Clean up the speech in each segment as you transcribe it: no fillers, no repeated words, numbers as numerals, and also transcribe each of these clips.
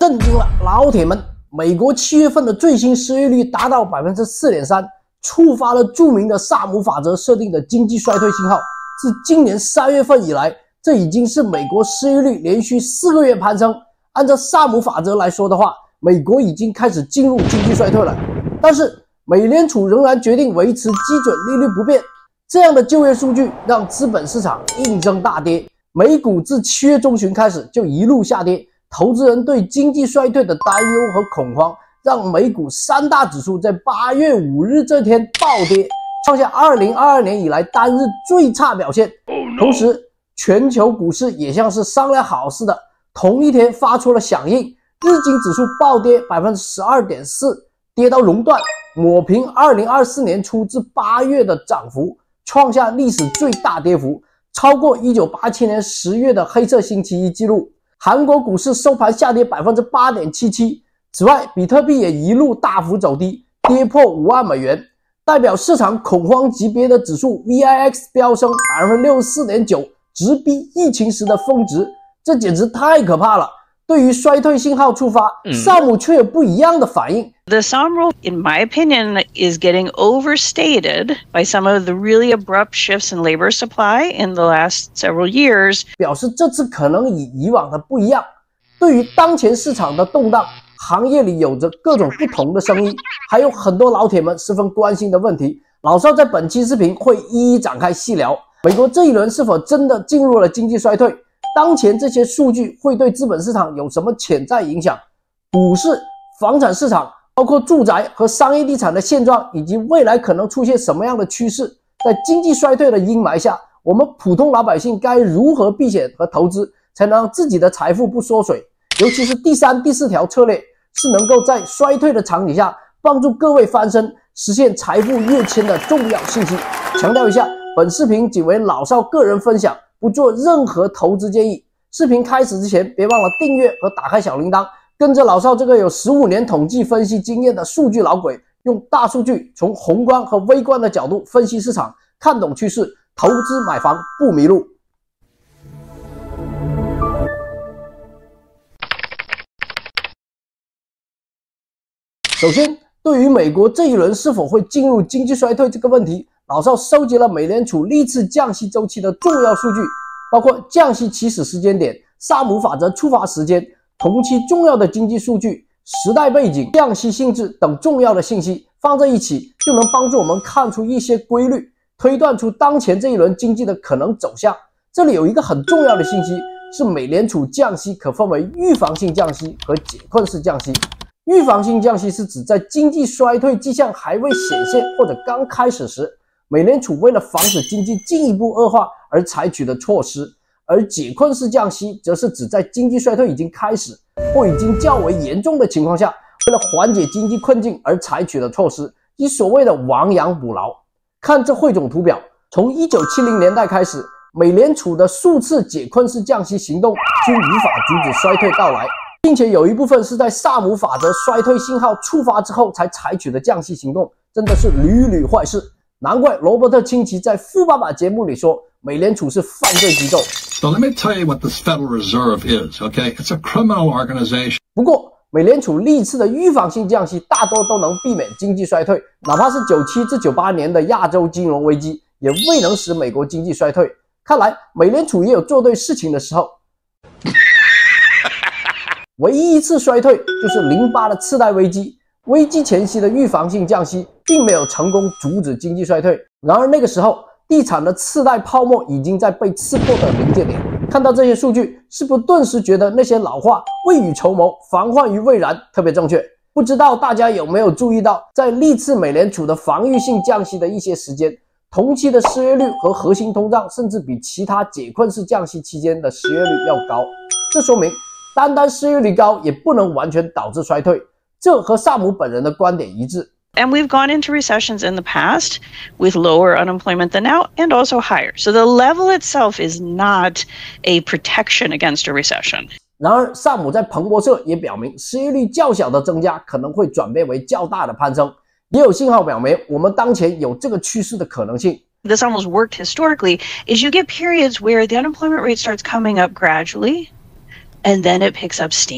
震惊了老铁们！美国7月份的最新失业率达到 4.3%， 触发了著名的萨姆法则设定的经济衰退信号。自今年3月份以来，这已经是美国失业率连续4个月攀升。按照萨姆法则来说的话，美国已经开始进入经济衰退了。但是美联储仍然决定维持基准利率不变，这样的就业数据让资本市场应声大跌。美股自7月中旬开始就一路下跌，投资人对经济衰退的担忧和恐慌，让美股3大指数在8月5日这天暴跌，创下2022年以来单日最差表现。同时，全球股市也像是商量好似的，同一天发出了响应，日经指数暴跌 12.4%， 跌到熔断，抹平2024年初至8月的涨幅，创下历史最大跌幅，超过1987年10月的黑色星期一记录。韩国股市收盘下跌 8.77%。此外，比特币也一路大幅走低，跌破5万美元。代表市场恐慌级别的指数 VIX 飙升 64.9%， 直逼疫情时的峰值，这简直太可怕了。对于衰退信号触发，萨姆却有不一样的反应。 The SOM rule, in my opinion, is getting overstated by some of the really abrupt shifts in labor supply in the last several years. 表示这次可能与以往的不一样。对于当前市场的动荡，行业里有着各种不同的声音，还有很多老铁们十分关心的问题。老邵在本期视频会一一展开细聊。美国这一轮是否真的进入了经济衰退？当前这些数据会对资本市场有什么潜在影响？股市、房产市场，包括住宅和商业地产的现状，以及未来可能出现什么样的趋势？在经济衰退的阴霾下，我们普通老百姓该如何避险和投资，才能让自己的财富不缩水？尤其是第3、第4条策略，是能够在衰退的场景下帮助各位翻身，实现财富跃迁的重要信息。强调一下，本视频仅为老邵个人分享，不做任何投资建议。视频开始之前，别忘了订阅和打开小铃铛，跟着老邵这个有15年统计分析经验的数据老鬼，用大数据从宏观和微观的角度分析市场，看懂趋势，投资买房不迷路。首先，对于美国这一轮是否会进入经济衰退这个问题，老邵收集了美联储历次降息周期的重要数据，包括降息起始时间点、萨姆法则触发时间、同期重要的经济数据、时代背景、降息性质等重要的信息，放在一起就能帮助我们看出一些规律，推断出当前这一轮经济的可能走向。这里有一个很重要的信息，是美联储降息可分为预防性降息和解困式降息。预防性降息是指在经济衰退迹象还未显现或者刚开始时，美联储为了防止经济进一步恶化而采取的措施，而解困式降息则是指在经济衰退已经开始或已经较为严重的情况下，为了缓解经济困境而采取的措施，即所谓的亡羊补牢。看这汇总图表，从1970年代开始，美联储的数次解困式降息行动均无法阻止衰退到来，并且有一部分是在萨姆法则衰退信号触发之后才采取的降息行动，真的是屡屡坏事。难怪罗伯特清崎在《富爸爸》节目里说，美联储是犯罪机构。 So let me tell you what the Federal Reserve is, okay? It's a criminal organization. 不过，美联储历次的预防性降息大多都能避免经济衰退，哪怕是97至98年的亚洲金融危机，也未能使美国经济衰退。看来，美联储也有做对事情的时候。唯一一次衰退就是08的次贷危机，危机前夕的预防性降息并没有成功阻止经济衰退。然而那个时候，地产的次贷泡沫已经在被刺破的临界点。看到这些数据，是不是顿时觉得那些老话未雨绸缪，防患于未然特别正确？不知道大家有没有注意到，在历次美联储的防御性降息的一些时间，同期的失业率和核心通胀甚至比其他解困式降息期间的失业率要高。这说明单单失业率高也不能完全导致衰退，这和萨姆本人的观点一致。 And we've gone into recessions in the past with lower unemployment than now and also higher. So the level itself is not a protection against a recession. 然而，萨姆在彭博社也表明，失业率较小的增加可能会转变为较大的攀升，也有信号表明我们当前有这个趋势的可能性。 This almost worked historically, is you get periods where the unemployment rate starts coming up gradually, and then it picks up steam.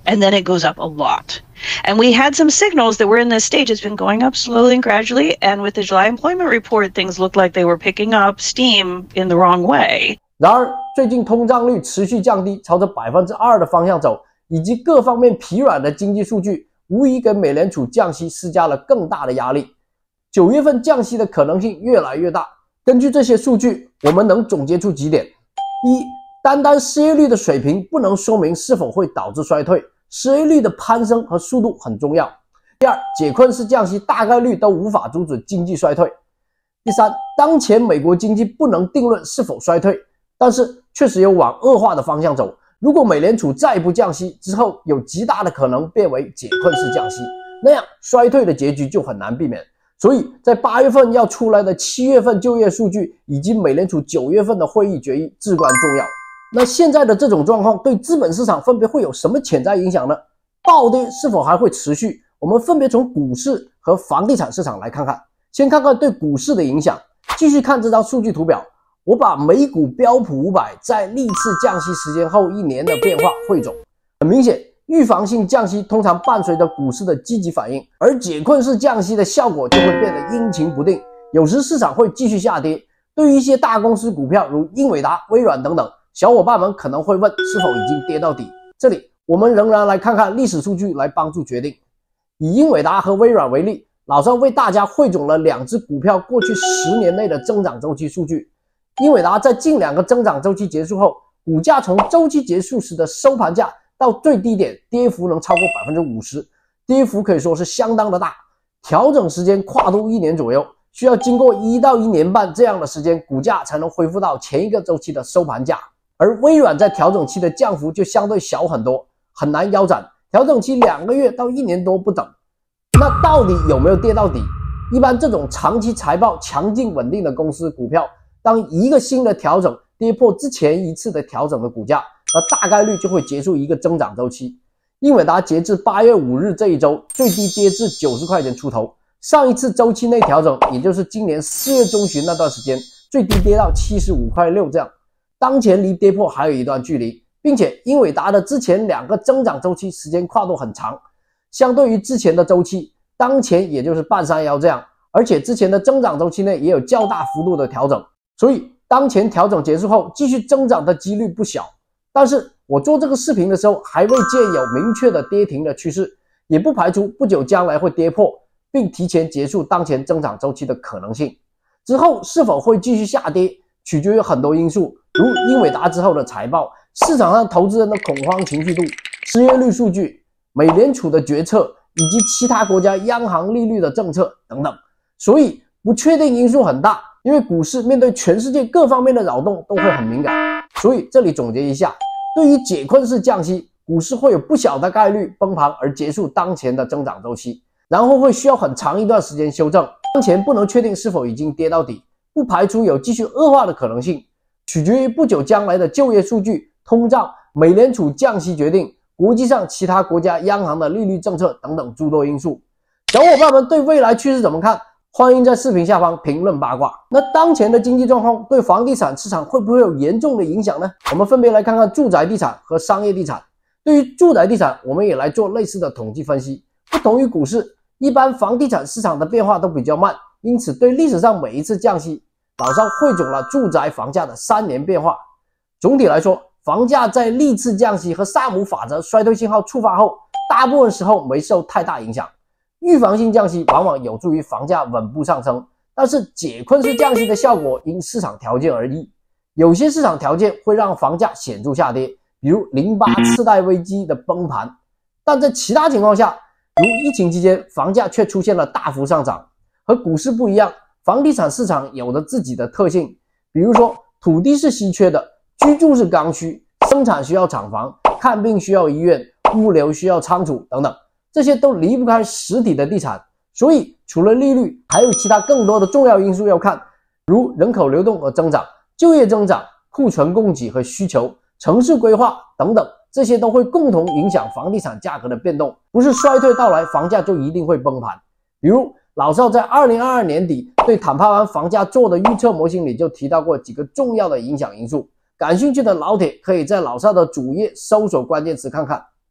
and then it goes up a lot. And we had some signals that we're in this stage. It's been going up slowly and gradually. And with the July employment report, things looked like they were picking up steam in the wrong way. 然而，最近通胀率持续降低，朝着 2% 的方向走，以及各方面疲软的经济数据，无疑给美联储降息施加了更大的压力。9月份降息的可能性越来越大。根据这些数据，我们能总结出几点：一，单单失业率的水平不能说明是否会导致衰退，失业率的攀升和速度很重要。第二，解困式降息大概率都无法阻止经济衰退。第三，当前美国经济不能定论是否衰退，但是确实有往恶化的方向走。如果美联储再不降息，之后有极大的可能变为解困式降息，那样衰退的结局就很难避免。所以在8月份要出来的7月份就业数据以及美联储9月份的会议决议至关重要。那现在的这种状况对资本市场分别会有什么潜在影响呢？暴跌是否还会持续？我们分别从股市和房地产市场来看看。先看看对股市的影响。继续看这张数据图表，我把美股标普500在历次降息时间后1年的变化汇总。很明显，预防性降息通常伴随着股市的积极反应，而解困式降息的效果就会变得阴晴不定，有时市场会继续下跌。对于一些大公司股票如英伟达、微软等等，小伙伴们可能会问是否已经跌到底。这里我们仍然来看看历史数据来帮助决定。以英伟达和微软为例，老赵为大家汇总了2只股票过去10年内的增长周期数据。英伟达在近2个增长周期结束后，股价从周期结束时的收盘价到最低点跌幅能超过 50%， 跌幅可以说是相当的大。调整时间跨度1年左右，需要经过1到1年半这样的时间，股价才能恢复到前一个周期的收盘价。而微软在调整期的降幅就相对小很多，很难腰斩，调整期2个月到1年多不等。那到底有没有跌到底？一般这种长期财报强劲稳定的公司股票，当一个新的调整跌破之前一次的调整的股价，那大概率就会结束一个增长周期。英伟达截至8月5日这一周最低跌至90块钱出头，上一次周期内调整也就是今年4月中旬那段时间，最低跌到75块6这样，当前离跌破还有一段距离，并且英伟达的之前2个增长周期时间跨度很长，相对于之前的周期，当前也就是半山腰这样，而且之前的增长周期内也有较大幅度的调整，所以当前调整结束后继续增长的几率不小。但是我做这个视频的时候还未见有明确的跌停的趋势，也不排除不久将来会跌破，并提前结束当前增长周期的可能性。之后是否会继续下跌，取决于很多因素，如英伟达之后的财报、市场上投资人的恐慌情绪度、失业率数据、美联储的决策以及其他国家央行利率的政策等等。所以不确定因素很大，因为股市面对全世界各方面的扰动都会很敏感。所以这里总结一下，对于解困式降息，股市会有不小的概率崩盘而结束当前的增长周期，然后会需要很长一段时间修正。当前不能确定是否已经跌到底，不排除有继续恶化的可能性，取决于不久将来的就业数据、通胀、美联储降息决定、国际上其他国家央行的利率政策等等诸多因素。小伙伴们对未来趋势怎么看？欢迎在视频下方评论八卦。那当前的经济状况对房地产市场会不会有严重的影响呢？我们分别来看看住宅地产和商业地产。对于住宅地产，我们也来做类似的统计分析。不同于股市，一般房地产市场的变化都比较慢，因此对历史上每一次降息，老赵汇总了住宅房价的3年变化。总体来说，房价在历次降息和萨姆法则衰退信号触发后，大部分时候没受太大影响。预防性降息往往有助于房价稳步上升，但是解困式降息的效果因市场条件而异，有些市场条件会让房价显著下跌，比如08次贷危机的崩盘，但在其他情况下，如疫情期间，房价却出现了大幅上涨。和股市不一样，房地产市场有着自己的特性，比如说土地是稀缺的，居住是刚需，生产需要厂房，看病需要医院，物流需要仓储等等，这些都离不开实体的地产。所以除了利率，还有其他更多的重要因素要看，如人口流动和增长、就业增长、库存供给和需求、城市规划等等，这些都会共同影响房地产价格的变动，不是衰退到来房价就一定会崩盘。比如老赵在2022年底对坦帕湾房价做的预测模型里就提到过几个重要的影响因素，感兴趣的老铁可以在老赵的主页搜索关键词看看。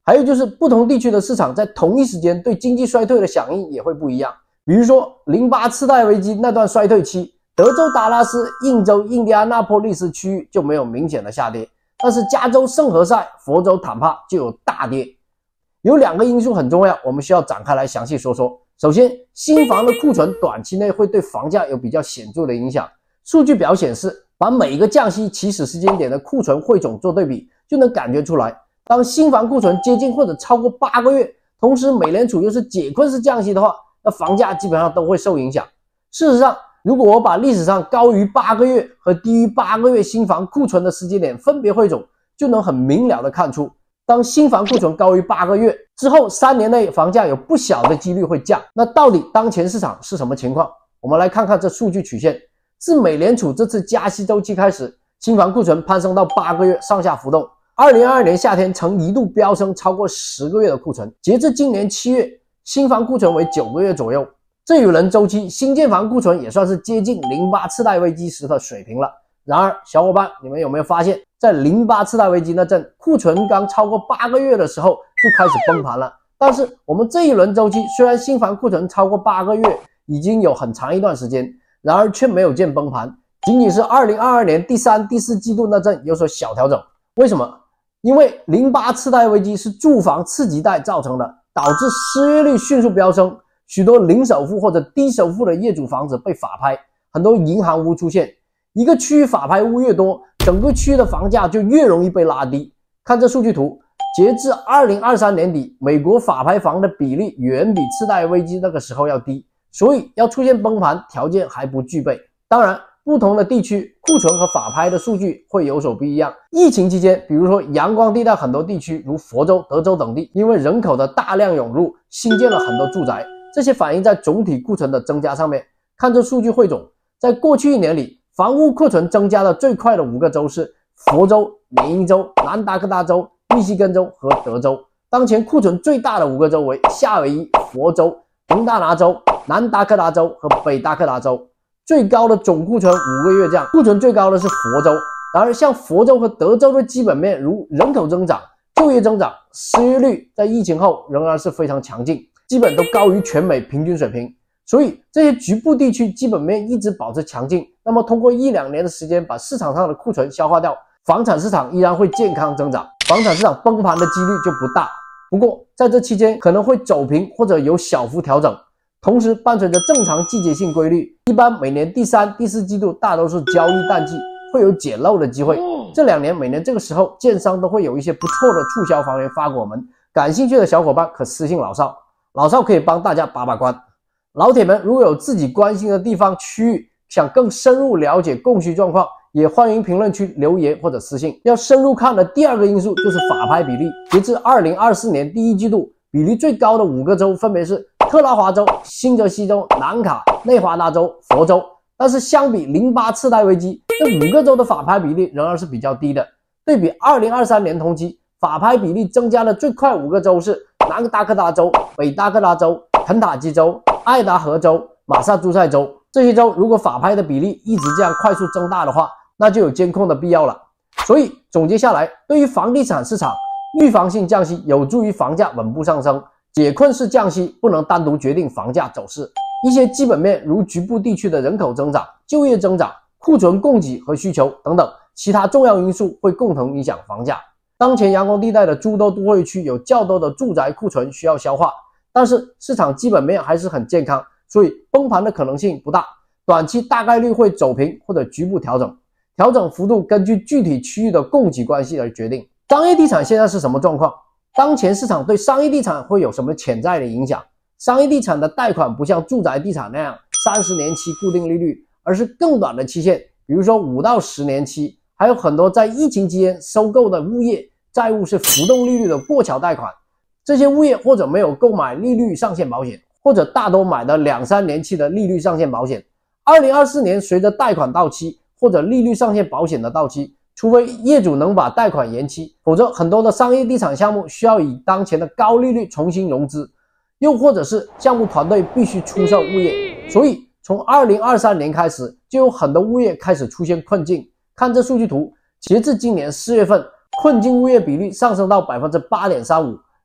还有就是不同地区的市场在同一时间对经济衰退的响应也会不一样。比如说08次贷危机那段衰退期，德州达拉斯、印州印第安纳波利斯区域就没有明显的下跌，但是加州圣何塞、佛州坦帕就有大跌。有2个因素很重要，我们需要展开来详细说说。首先，新房的库存短期内会对房价有比较显著的影响。数据表显示，把每个降息起始时间点的库存汇总做对比，就能感觉出来，当新房库存接近或者超过8个月，同时美联储又是解困式降息的话，那房价基本上都会受影响。事实上，如果我把历史上高于8个月和低于8个月新房库存的时间点分别汇总，就能很明了的看出，当新房库存高于8个月之后，3年内房价有不小的几率会降。那到底当前市场是什么情况？我们来看看这数据曲线。自美联储这次加息周期开始，新房库存攀升到8个月上下浮动。2022年夏天曾一度飙升超过10个月的库存，截至今年7月，新房库存为9个月左右。这与人周期新建房库存也算是接近08次贷危机时的水平了。然而，小伙伴，你们有没有发现，在08次贷危机那阵，库存刚超过8个月的时候就开始崩盘了。但是我们这一轮周期虽然新房库存超过8个月已经有很长一段时间，然而却没有见崩盘，仅仅是2022年第3、第4季度那阵有所小调整。为什么？因为08次贷危机是住房次级贷造成的，导致失业率迅速飙升，许多零首付或者低首付的业主房子被法拍，很多银行屋出现。一个区域法拍屋越多，整个区域的房价就越容易被拉低。看这数据图，截至2023年底，美国法拍房的比例远比次贷危机那个时候要低，所以要出现崩盘条件还不具备。当然，不同的地区库存和法拍的数据会有所不一样。疫情期间，比如说阳光地带很多地区如佛州、德州等地，因为人口的大量涌入，新建了很多住宅，这些反映在总体库存的增加上面。看这数据汇总，在过去1年里，房屋库存增加的最快的5个州是佛州、缅因州、南达科他州、密西根州和德州。当前库存最大的5个州为夏威夷、佛州、蒙大拿州、南达科他州和北达科他州。最高的总库存5个月降，库存最高的是佛州。然而，像佛州和德州的基本面如人口增长、就业增长、失业率在疫情后仍然是非常强劲，基本都高于全美平均水平。所以这些局部地区基本面一直保持强劲，那么通过1-2年的时间把市场上的库存消化掉，房产市场依然会健康增长，房产市场崩盘的几率就不大。不过在这期间可能会走平或者有小幅调整，同时伴随着正常季节性规律，一般每年第3、第4季度大都是交易淡季，会有捡漏的机会。这2年每年这个时候，建商都会有一些不错的促销房源发给我们，感兴趣的小伙伴可私信老邵，老邵可以帮大家把把关。老铁们，如果有自己关心的地方区域，想更深入了解供需状况，也欢迎评论区留言或者私信。要深入看的第2个因素就是法拍比例。截至2024年第1季度，比例最高的5个州分别是特拉华州、新泽西州、南卡、内华达州、佛州。但是相比08次贷危机，这5个州的法拍比例仍然是比较低的。对比2023年同期，法拍比例增加的最快5个州是南达科他州、北达科他州、肯塔基州、爱达荷州、马萨诸塞州。这些州如果法拍的比例一直这样快速增大的话，那就有监控的必要了。所以总结下来，对于房地产市场，预防性降息有助于房价稳步上升，解困式降息不能单独决定房价走势。一些基本面如局部地区的人口增长、就业增长、库存供给和需求等等其他重要因素会共同影响房价。当前阳光地带的诸多都会区有较多的住宅库存需要消化，但是市场基本面还是很健康，所以崩盘的可能性不大，短期大概率会走平或者局部调整，调整幅度根据具体区域的供给关系而决定。商业地产现在是什么状况？当前市场对商业地产会有什么潜在的影响？商业地产的贷款不像住宅地产那样30年期固定利率，而是更短的期限，比如说5到10年期。还有很多在疫情期间收购的物业债务是浮动利率的过桥贷款，这些物业或者没有购买利率上限保险，或者大多买的2-3年期的利率上限保险。2024年随着贷款到期或者利率上限保险的到期，除非业主能把贷款延期，否则很多的商业地产项目需要以当前的高利率重新融资，又或者是项目团队必须出售物业。所以从2023年开始，就有很多物业开始出现困境。看这数据图，截至今年4月份，困境物业比率上升到 8.35%，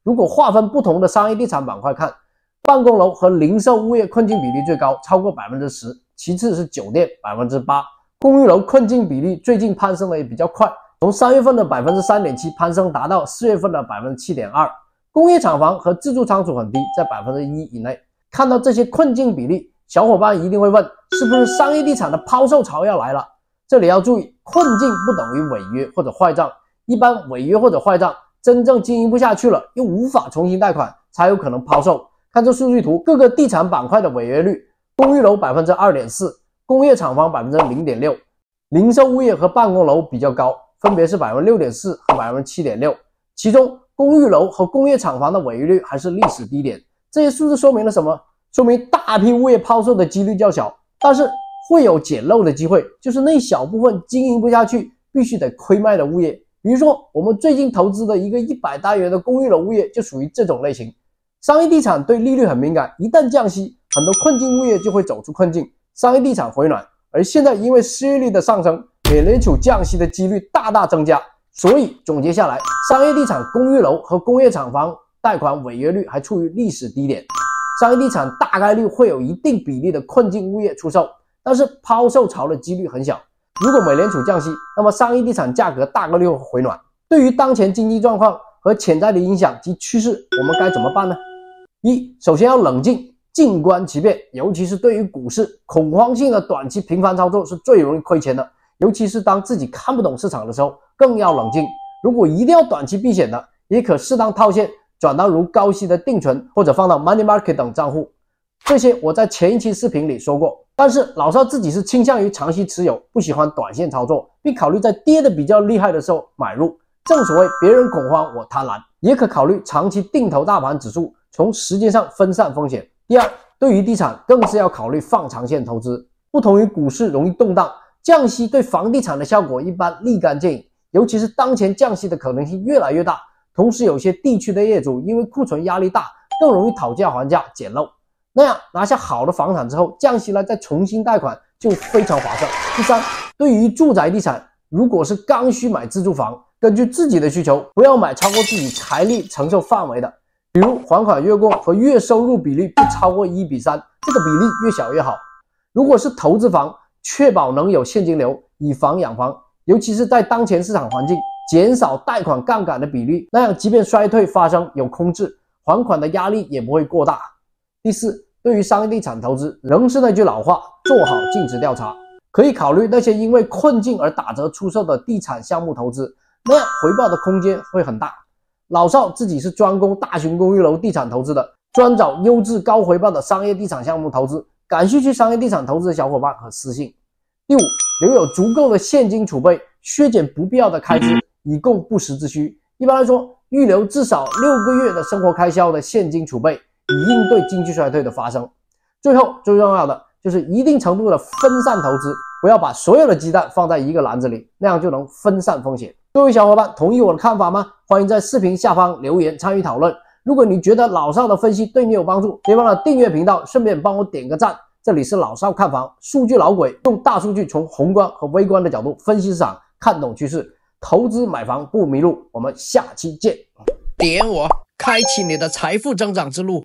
如果划分不同的商业地产板块看，办公楼和零售物业困境比例最高，超过 10%， 其次是酒店 8%， 公寓楼困境比例最近攀升的也比较快，从3月份的 3.7% 攀升达到4月份的 7.2%。工业厂房和自住仓储很低，在 1% 以内。看到这些困境比例，小伙伴一定会问，是不是商业地产的抛售潮要来了？这里要注意，困境不等于违约或者坏账，一般违约或者坏账真正经营不下去了，又无法重新贷款，才有可能抛售。看这数据图，各个地产板块的违约率，公寓楼 2.4%， 工业厂房 0.6%， 零售物业和办公楼比较高，分别是 6.4% 和 7.6%， 其中公寓楼和工业厂房的违约率还是历史低点。这些数字说明了什么？说明大批物业抛售的几率较小，但是会有捡漏的机会，就是那小部分经营不下去必须得亏卖的物业。比如说我们最近投资的一个100单元的公寓楼物业就属于这种类型。商业地产对利率很敏感，一旦降息，很多困境物业就会走出困境，商业地产回暖。而现在因为失业率的上升，美联储降息的几率大大增加，所以总结下来，商业地产公寓楼和工业厂房贷款违约率还处于历史低点。商业地产大概率会有一定比例的困境物业出售，但是抛售潮的几率很小。如果美联储降息，那么商业地产价格大概率会回暖。对于当前经济状况和潜在的影响及趋势，我们该怎么办呢？首先要冷静，静观其变，尤其是对于股市，恐慌性的短期频繁操作是最容易亏钱的，尤其是当自己看不懂市场的时候，更要冷静。如果一定要短期避险的，也可适当套现，转到如高息的定存或者放到 Money Market 等账户，这些我在前一期视频里说过。但是老邵自己是倾向于长期持有，不喜欢短线操作，并考虑在跌得比较厉害的时候买入。正所谓别人恐慌我贪婪，也可考虑长期定投大盘指数，从时间上分散风险。第二，对于地产更是要考虑放长线投资。不同于股市容易动荡，降息对房地产的效果一般立竿见影，尤其是当前降息的可能性越来越大，同时有些地区的业主因为库存压力大，更容易讨价还价捡漏，那样拿下好的房产之后，降息了再重新贷款就非常划算。第三，对于住宅地产，如果是刚需买自住房，根据自己的需求，不要买超过自己财力承受范围的，比如还款月供和月收入比例不超过1:3，这个比例越小越好。如果是投资房，确保能有现金流，以房养房，尤其是在当前市场环境，减少贷款杠杆的比例，那样即便衰退发生有空置，还款的压力也不会过大。第四，对于商业地产投资，仍是那句老话，做好尽职调查，可以考虑那些因为困境而打折出售的地产项目投资，那样回报的空间会很大。老邵自己是专攻大型公寓楼地产投资的，专找优质高回报的商业地产项目投资，感兴趣商业地产投资的小伙伴可私信。第五，留有足够的现金储备，削减不必要的开支，以供不时之需。一般来说，预留至少6个月的生活开销的现金储备，以应对经济衰退的发生。最后最重要的就是一定程度的分散投资，不要把所有的鸡蛋放在一个篮子里，那样就能分散风险。各位小伙伴同意我的看法吗？欢迎在视频下方留言参与讨论。如果你觉得老邵的分析对你有帮助，别忘了订阅频道，顺便帮我点个赞。这里是老邵看房，数据老鬼用大数据从宏观和微观的角度分析市场，看懂趋势，投资买房不迷路。我们下期见。点我，开启你的财富增长之路。